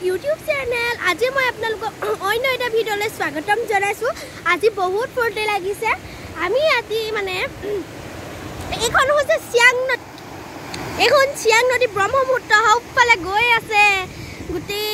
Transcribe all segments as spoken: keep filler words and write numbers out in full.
YouTube channel. আজি মই আপোনালোকক অন্য এটা ভিডিঅ'লৈ স্বাগতম জনাইছো। আজি বহুত ফূৰ্তি লাগিছে। আমি আজি মানে এইখন হৈছে সিয়াং নদী। এইখন সিয়াং নদী ব্ৰহ্মপুত্ৰ হাওফালে গৈ আছে। গুটি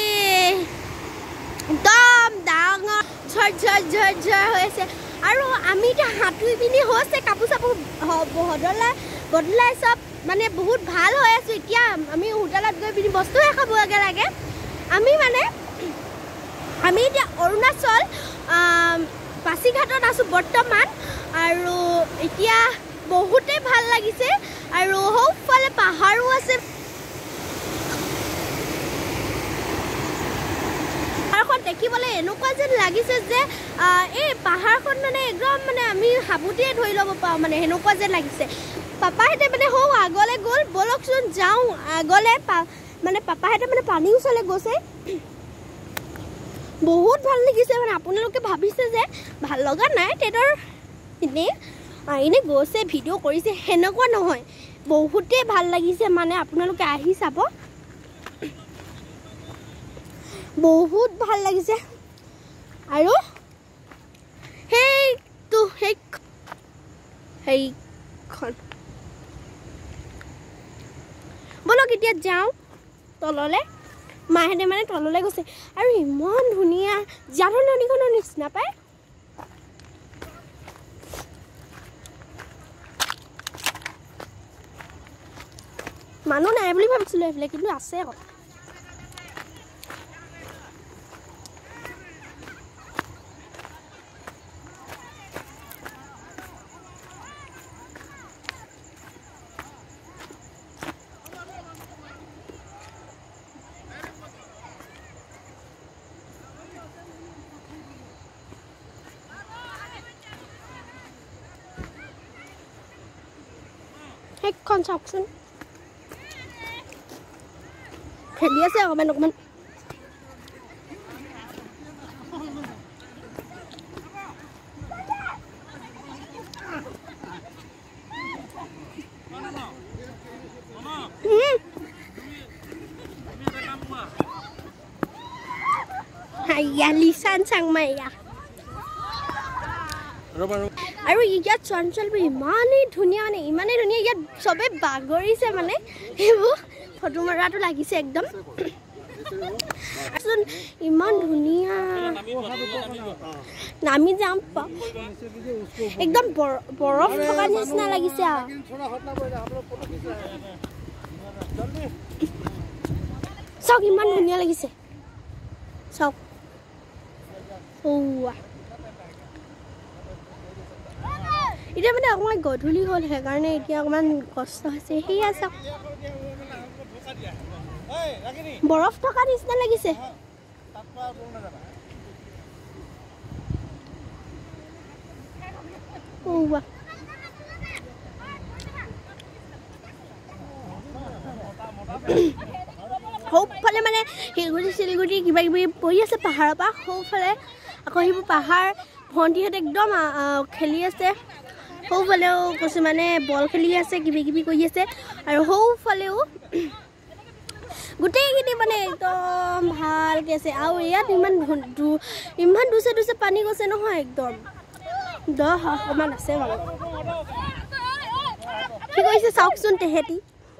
দম ডাঙৰ ঝৰ ঝৰ ঝৰ ঝৰ হৈ আছে। আৰু আমি এতিয়া হাতুৰি পিনি হৈছে কাপোৰ চাপোৰ বদলা বদলাই সব মানে বহুত ভাল হৈ আছে। এতিয়া আমি হোটেলত গৈ পিনি বস্তুহে খাব লাগে। আমি মানে আমি এতিয়া অৰুণাচল পাছিঘাটত আছো বৰ্তমান। আৰু এতিয়া বহুতে ভাল লাগিছে। আৰু সৌফালে পাহাৰো আছে। পাহাৰখন দেখিবলৈ এনেকুৱা যেন লাগিছে যে এই পাহাৰখন মানে একদম মানে আমি হাবুটিয়ে ধৰি ল'ব পাৰোঁ মানে সেনেকুৱা যেন লাগিছে। পাপাহেঁতে মানে সৌ আগলৈ গ'ল ব'লকচোন যাওঁ আগলৈ মানে পাপাহেঁতে মানে পানীৰ ওচৰলৈ গৈছে। বহুত ভাল লাগিছে মানে আপোনালোকে ভাবিছে যে ভাল লগা নাই তেহেঁতৰ এনেই এনেই গৈছে ভিডিঅ' কৰিছে সেনেকুৱা নহয়। বহুতেই ভাল লাগিছে মানে আপোনালোকে আহি চাব। বহুত ভাল লাগিছে। আৰু সেইটো সেই সেইখন বলক এতিয়া যাওঁ তললৈ। মাহেঁতে মানে তললৈ গৈছে। আৰু ইমান ধুনীয়া জানৰ নদীখনৰ নিচিনা পায়। মানুহ নাই বুলি ভাবিছিলোঁ এইফালে, কিন্তু আছে আকৌ। সেইখন চাওকচোন খেলি আছে অকণমান অকণমান। লিচান চাংমাইয়া আৰু ইয়াত চঞ্চলবোৰ ইমানেই ধুনীয়া মানে ইমানেই ধুনীয়া। ইয়াত চবেই বাগৰিছে মানে সেইবোৰ ফটো মৰাটো লাগিছে একদম। ইমান ধুনীয়া নামি যাম একদম বৰফ থকা নিচিনা লাগিছে। চাওক ইমান ধুনীয়া লাগিছে চাওক। এতিয়া মানে অকণমান গধূলি হ'ল সেইকাৰণে এতিয়া অকণমান কষ্ট হৈছে। সেয়া চাওক বৰফ থকা নিচিনা লাগিছে। সৌফালে মানে শিলগুটি চিলগুটি কিবা কিবি পৰি আছে পাহাৰৰ পৰা। সৌফালে আকৌ সেইবোৰ পাহাৰ ভণ্টিহঁতে একদম খেলি আছে। সৌফালেও কিছুমানে বল খেলি আছে কিবা কিবি কৰি আছে। আৰু সৌফালেও গোটেইখিনি মানে একদম ভালকৈ আছে। আৰু ইয়াত ইমান ইমান দুচে দুচে পানী গৈছে নহয় একদম দহ অকণমান আছে বাৰু। কি কৰিছে চাওকচোন তেহেঁতি।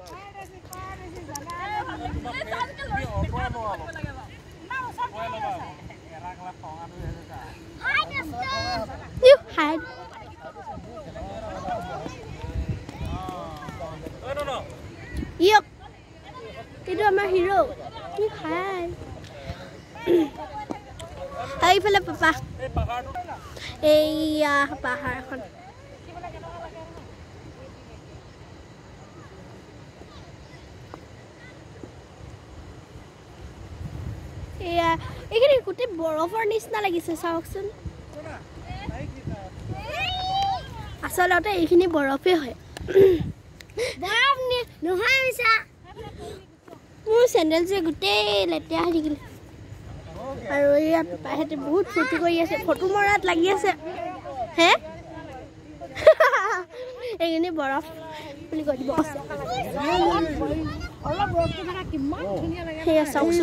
ইয়ক এইটো আমাৰ হিৰো কি খাই এইফালে পাপা এইয়া পাহাৰখন। এয়া এইখিনি গোটেই বৰফৰ নিচিনা লাগিছে চাওকচোন। আচলতে এইখিনি বৰফেই হয়। মোৰ চেণ্ডেলযোৰে গোটেই লেতেৰা হৈ থাকিলে। আৰু ইয়াত পাপাহেঁতে বহুত ফূৰ্তি কৰি আছে ফটো মৰাত লাগি আছে হে। এইখিনি বৰফ বুলি কৈ দিব কৈছে অলপ ৰ'দটো থকা কিমান ধুনীয়া লাগে সেয়া চাওকচোন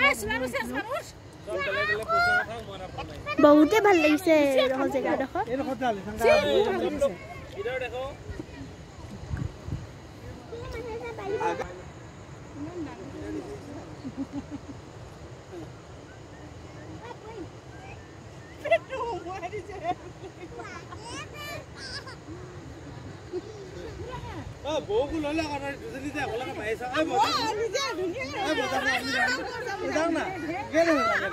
বহুতে ভাল লাগিছে ৰহ জেগাডোখৰ Oh, bogu lola kana dusri de bola ka paisa ai bota ai bota udang na gele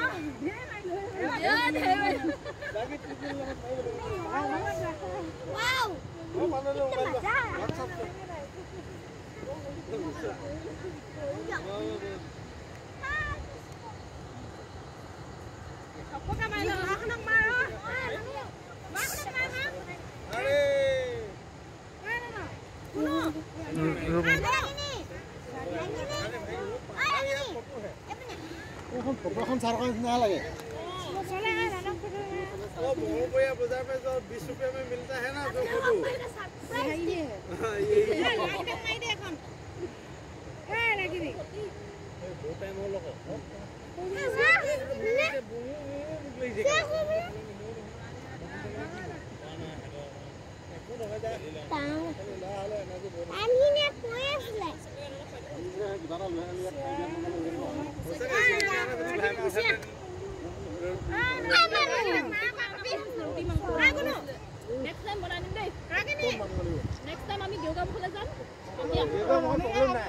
wow oh manalo whatsapp apa kamay lo ako nang maro bakit naman na are Kuno. Ini. Ini. এখন ফটোখন সারখন না লাগে वो चले आए ना photo वो मोहन भैया बाजार में जो बीस रुपए में मिलता है ना जो फोटो है ये हां ये लाइट नहीं दे এখন ए लगी दी वो टाइम हो लोग Ani ne koyasle. Next time bola nin deh. Next time ami yoga bola jam. yoga mohon problem na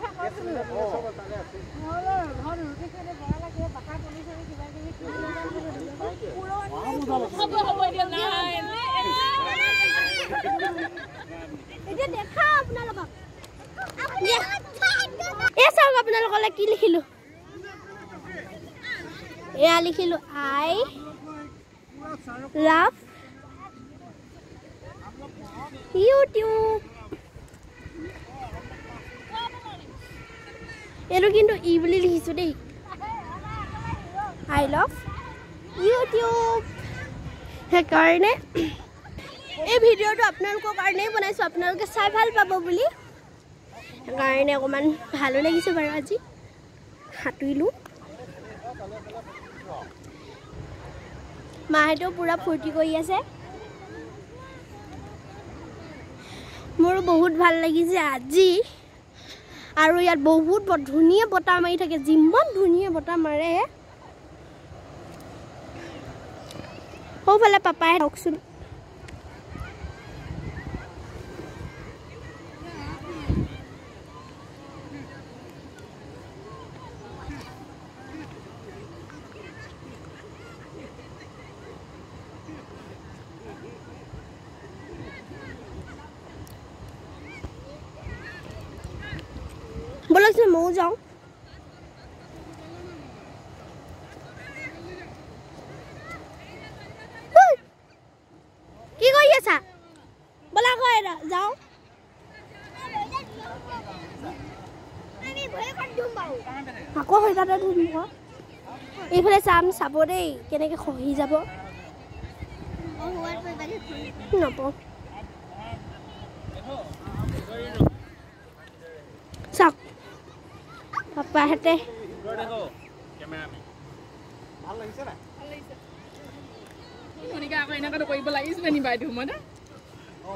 Halo, halo ruti kere bola lagi baka police ni kiba kibi Hobo hobo dia nai. Itu দেখা আপোনালোকক এ চাওক আপোনালোকলৈ কি লিখিলো এয়া লিখিলো I love YouTube এইটো কিন্তু ই বুলি লিখিছো দেই আই লাভ ইউটিউব সেইকাৰণে এই ভিডিঅ'টো আপোনালোকৰ কাৰণেই বনাইছোঁ আপোনালোকে চাই ভাল পাব বুলি সেইকাৰণে অকণমান ভালো লাগিছে বাৰু আজি সাঁতুৰিলোঁ মাহঁতেও পূৰা ফূৰ্তি কৰি আছে মোৰো বহুত ভাল লাগিছে আজি আৰু ইয়াত বহুত ধুনীয়া বতাহ মাৰি থাকে যিমান ধুনীয়া বতাহ মাৰে সৌফালে পাপাই চাওকচোন बोलो से मैं जाऊं की कोई ऐसा बोला कोई जाओ আমি ভয় কৰি দিম বাও আকৌ হৈ যাতে ধুম ক এইফালে চাম চাব দেই কেনেকৈ খহি যাব অ হোৱাৰ পই বালি নপ চাক পাপা হেতে দেখো ক্যামেরা মে ভাল লাগিছে না ভাল লাগিছে মনিকা আকৌ এনেকৈ কৰিব লাগিছিলে নি বাইদেউ মই না অ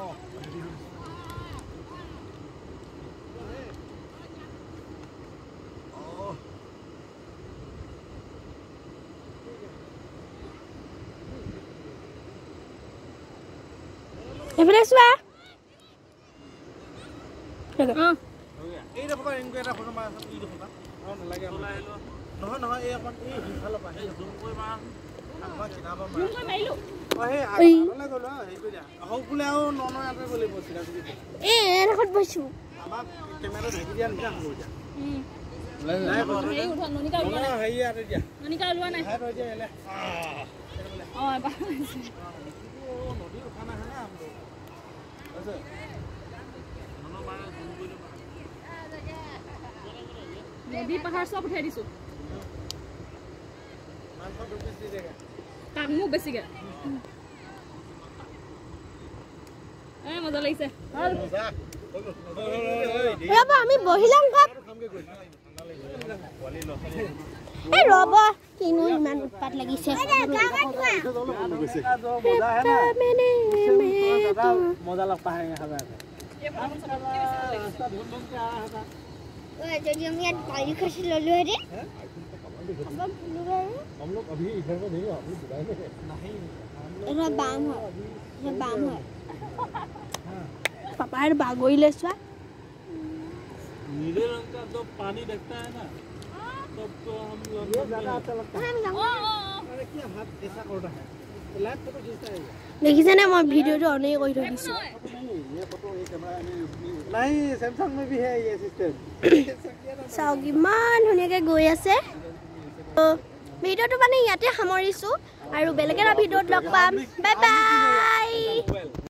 এফালে চোৱা অ এই দেখো ইনকো এটা ফটো মাৰ আছে ই দেখো অ নালাগে নহয় নহয় এই অকন এই হিফালে পা এই জুম কৰি মাৰ আমাৰ কিনাবা মাৰ জুম কৰি মাৰিলো অ হে আগলে গলো হেই দিয়া হও বুলে আও নন আতে বলে বছিলা যদি এ এনেখত বসু আমাৰ কেমেৰা ঢাকি দিয়া নিটা হ'ব যা উম নাই হেই উঠা ননিকা উঠা নাই হেই আতে দিয়া ননিকা উঠা নাই হাই ৰৈ দিয়া এলে অ বা নদী উঠা না না আমলো আছে নন মাৰে জুম কৰি নদী পাহাৰ সব উঠাই দিছো মাংস দুপিস দি দেগা কাক মোক বেছিকে এই মজা লাগিছে ৰব আমি বহিলাম কাপ এই ৰব কিনো ইমান উৎপাত লাগিছে मजा लगता है यहाँ पे ओए जो हम यार पानी खर्च ले लो रे हम लोग अभी इधर में नहीं अभी दुबई में नहीं ये बाम है ये बाम है पापा यार बागोई ले स्वा नीले रंग का तो पानी दिखता है ना तब तो हम लोग ये ज्यादा अच्छा लगता है अरे क्या हाथ ऐसा कर रहा है लाइव फोटो खींचता है देखिसे ना मैं वीडियो जो ऑन कर रही हूं ये फोटो ये कैमरा में नहीं सैमसंग में भी है ये सिस्टम साउ किमान धुनियाके गई আছে তো ভিডিওটো মানে ইয়াতে সামৰিছো আৰু বেলেগ এটা ভিডিওত লগ পাম বাই বাই